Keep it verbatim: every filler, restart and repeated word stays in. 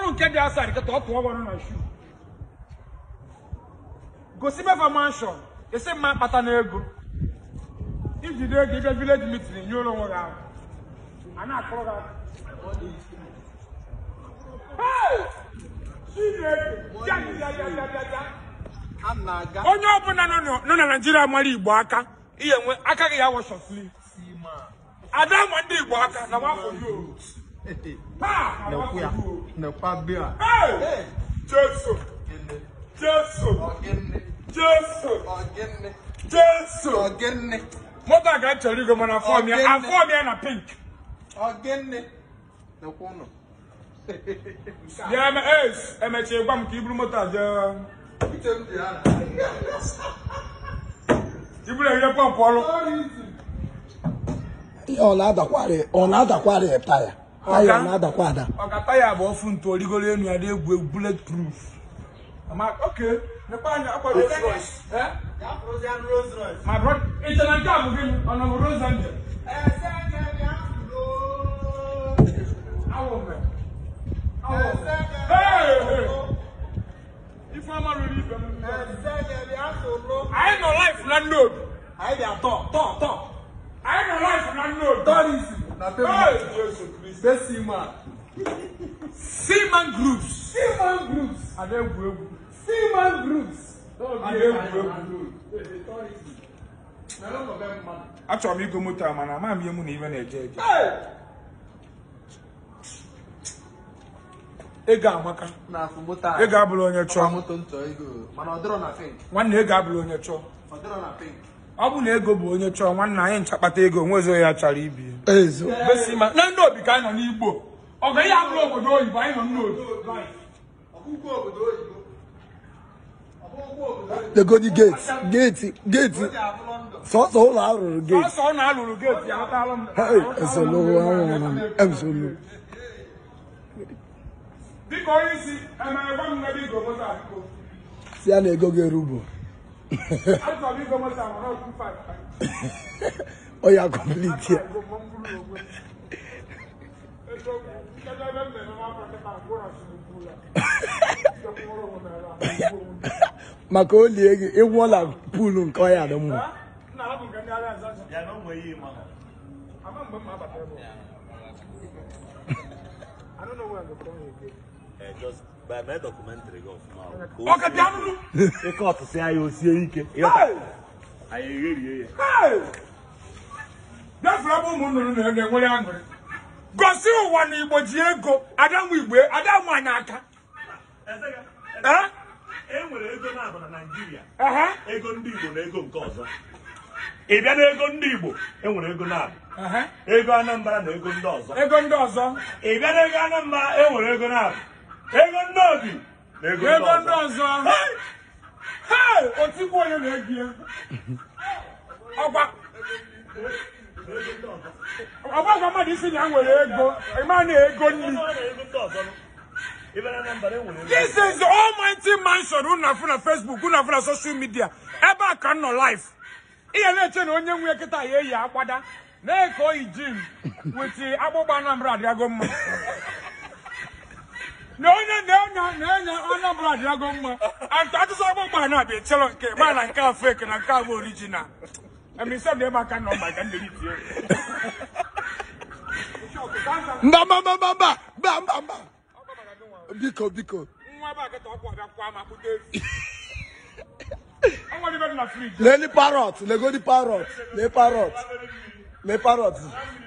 don't get the outside. Get up to one on my shoe. Go see me for mansion. They say man patanego. If you don't get a village meeting, you don't want to. I'm not calling that. Hey! Onye ọbụla nọ na Nigeria mara Igbo aka ihe nwe aka gị ya washo free Ada ma ndị Igbo aka na wafọ yo ha na kwa na kwa bia eh Jesu Jesu Jesu Jesu ogenne moto ga chori go mana form ya form ya na pink ogenne na kwa no yeah, I'm ace. I'm a cheap one. Keep them out there. You bring your pump, Paulo. On other quarter, on other quarter, tire. I am another quarter. I tire about phone to legal in your day with bulletproof. I'm like, okay. The pan up on the Rolls Royce. My brother, it's an job again on a Rolls Royce. How man? Hey! If I'm a relief, I ain't no life, not no. I ain't talk, talk, talk. I ain't no life, not no. That is the Seaman. Seaman Groups. Seaman Groups. I don't know. Seaman Groups. I don't know. Actually, I'm going to go to my mom. I'm even a judge. Ega amaka na afumuta ega abulu onye cho moto nto ego mana odoro na pink nwanne ega abulu onye cho odoro na pink obu na ego bu onye cho nwanne anyị nchakpata ego nwezo ya chara ibi ezo besima na nnobi ka anyị nọ n'Igbo oga ya abulu obodo oyibo anyị nọ n'obi ọkụkọ obodo oyibo ọkụkọ obodo the go the gate gate gate so so na arụrụ gate so so na arụrụ gate ya atalụ m eso no awon eso no Because you see, I'm a one maybe go motor. See, I go get rubo. I thought you go motor, I'm not too fast. Oh, you are complete here. Makoli, it won't have pool and coya no more. I don't know where I'm going again. Just by my documentary go now. Okay, down. They call to say I see Ike. I really. Hey! That's Rabo Mundo and the way angry. Go see one Igbo Diego. I don't we I don't want Naka. Huh? Enwere ego na aba na Nigeria. Aha. Ego ndị Igbo na ego nke ọzọ. Ị bịa na ego ndị Igbo, enwere ego na aba. Aha. Ego Anambra na ego ndị ọzọ. Ego ndị ọzọ. Ị bịa na ego Anambra, enwere ego na aba. Ego ndị Obi na ego ndị ọzọ. Hey! Otigbo onye na-egi. Ọgba. Ọgba gwa mmadụ isi na nwere ego. Ịma na ego nri. This is the almighty mansion una na Facebook, una na social media. Ebe aka nọ live. Ihe na-eche na onye nwe kịta ya eyi akwada. Na-eko ijim with agbụgba Anambra adịago mma. Na onye na-enya na-enya Anambra adịago mma. Atụtụ agbụgba na-abịa chelo nke ma na nke fake na nke abụ original. Emi sị na ebe aka nọ ma ga nderi tie. Mba mba mba mba mba mba mba. Biko biko. Nwa ba ka to kwa bia kwa ma kute. Anwa ni be na fridge. Le ni parrot, le go di parrot, le parrot. Le parrot.